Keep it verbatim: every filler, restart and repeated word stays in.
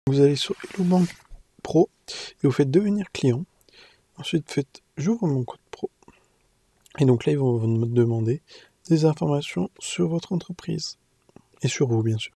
Vous allez sur Hello Bank Pro et vous faites devenir client. Ensuite, faites j'ouvre mon compte pro. Et donc là, ils vont vous demander des informations sur votre entreprise et sur vous, bien sûr.